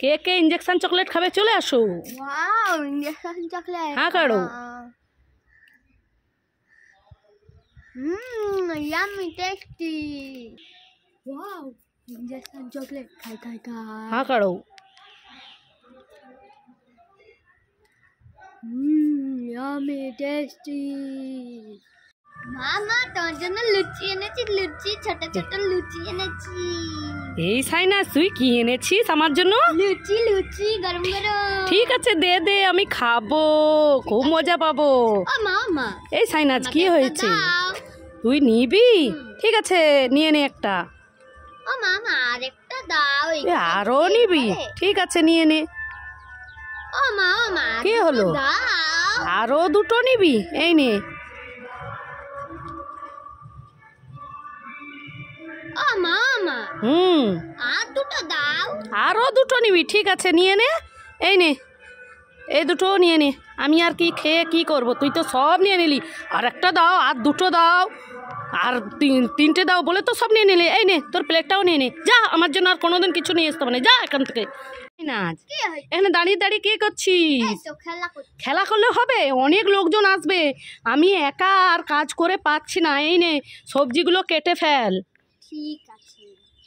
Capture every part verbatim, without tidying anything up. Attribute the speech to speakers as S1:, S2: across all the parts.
S1: কে কে injection chocolate খাবে চলে আসো।
S2: Wow injection chocolate.
S1: হ্যাঁ কারো।
S2: Hmm yummy tasty. Wow injection chocolate খাই খাই খাই।
S1: হ্যাঁ কারো।
S2: Hmm yummy tasty. মামা তোমার জন্য লুচি এনেছি, লুচি ছোট ছোট লুচি এনেছি।
S1: এই সাইনাস তুই কি এনেছিস আমার জন্য?
S2: লুচি লুচি গরম গরম।
S1: ঠিক আছে দে দে আমি খাবো, খুব মজা পাবো।
S2: ও মামা
S1: এই সাইনাস কি হয়েছে? তুই নিবি? ঠিক আছে নিয়ে নে একটা।
S2: ও মামা আরেকটা দাও।
S1: এ আরো নিবি? ঠিক আছে নিয়ে নে।
S2: ও মামা
S1: কি হলো? আরো দুটো নিবি? এই নে।
S2: ও মামা
S1: হুম
S2: আর দুটো দাও।
S1: আরো দুটো নিবি? ঠিক আছে নিয়ে নে। এই নে এই দুটো নিয়ে নে। আমি আর কি খেয়ে কি করব? তুই তো সব নিয়ে নিলি। আর একটা দাও, আর দুটো দাও, আর তিন তিনটে দাও বলে তো সব নিয়ে নিলি। এই নে তোর প্লেটটাও নিয়ে নে। যা, আমার জন্য আর কোনোদিন কিছু নিয়ে আসতে হবে না। যা এখান থেকে। নাচ এখানে দাঁড়িয়ে দাঁড়িয়ে কে করছিস? খেলা করলে হবে? অনেক লোকজন আসবে, আমি একা আর কাজ করে পাচ্ছি না। এই নে সবজিগুলো কেটে ফেল।
S2: ঠিক আছে।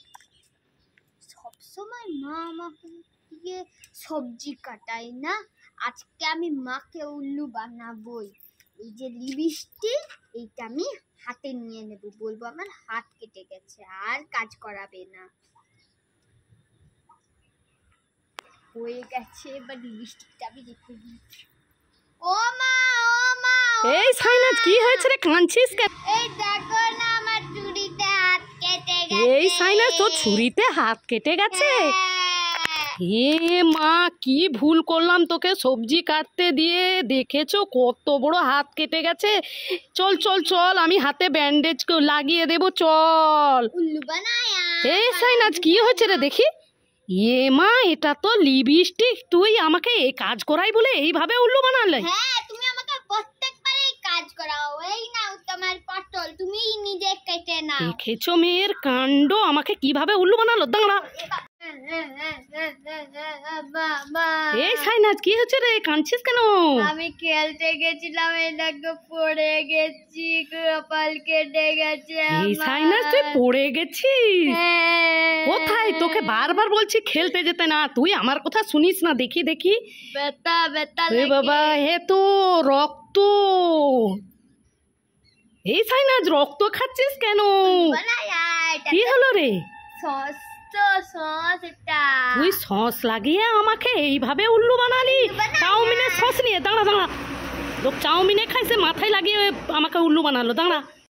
S2: সবসময় মা আমাকে দিয়ে সবজি কাটাই না, আজকে আমি মাকে উল্লু বানাবোই। এই যে লিপস্টিক এইটা আমি হাতে নিয়ে নেব, বলবো আমার হাত কেটে গেছে, আর কাজ করাবে না। হয়ে গেছে, এবার লিপস্টিকটা আমি রেখে দিই। ও মা ও মা
S1: এই সাইনাজ কি হয়েছে রে, কাঁদছিস কেন?
S2: এই দেখো না আমার চুড়িতে হাত কেটে গেছে।
S1: এই সাইনাজ তোর ছুরিতে হাত কেটে গেছে? হে মা কি ভুল করলাম তোকে সবজি কাটতে দিয়ে, দেখেছো কত বড় হাত কেটে গেছে। চল চল চল আমি হাতে ব্যান্ডেজ লাগিয়ে দেবো, চল।
S2: উল্লু বানায়া।
S1: এই সাইনাজ কি হয়েছে রে দেখি? এ মা এটা তো লিপস্টিক, তুই আমাকে এই কাজ করাই বলে এইভাবে উল্লু বানালে?
S2: হ্যাঁ তুমি আমাকে প্রত্যেকবারই কাজ করাও। এই নাও তোমার পটল, তুমি নিজে কেটে নাও।
S1: দেখেছো মেয়ের কাণ্ড, আমাকে কিভাবে উল্লু বানালো। দাঁড়া। এই সাইনাজ কি হচ্ছে রে, কাঁদছিস কেন?
S2: আমি খেলতে গেছিলাম, এই দেখো পড়ে গেছি, কপাল কেটে গেছে।
S1: এই সাইনাজ তুই পড়ে গেছিস? কোথায়? তোকে বারবার বলছি খেলতে যেতে না, তুই আমার কথা শুনিস না। দেখি দেখি।
S2: ব্যথা ব্যথা
S1: এ বাবা, হে তো রক্ত। এই সাইনাজ রক্ত খাচ্ছিস কেন? কি হলো রে?
S2: সস তো সস এটা।
S1: তুই সস লাগিয়ে আমাকে এইভাবে উল্লু বানালি? চাউমিনের সস নিয়ে? দাঁড়া দাঁড়া, লোক চাউমিনে খাইছে, মাথায় লাগিয়ে আমাকে উল্লু বানালো। দাঁড়া।